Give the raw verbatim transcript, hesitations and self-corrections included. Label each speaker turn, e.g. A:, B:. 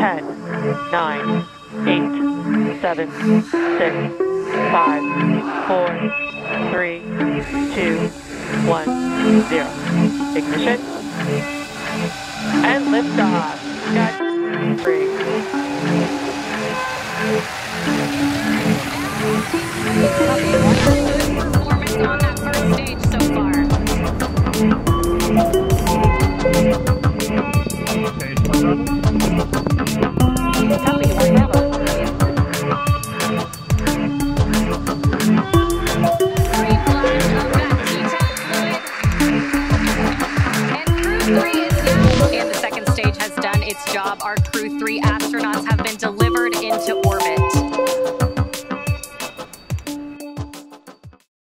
A: ten, nine, eight, seven, six, five, four, three, two, one, zero. Ignition. And liftoff. Got three.
B: Performance on that first stage so far.
A: Copy, one level.
B: Green flash of that T TAC fluid. And Crew three is now, and the second stage has done its job. Our Crew three astronauts have been delivered into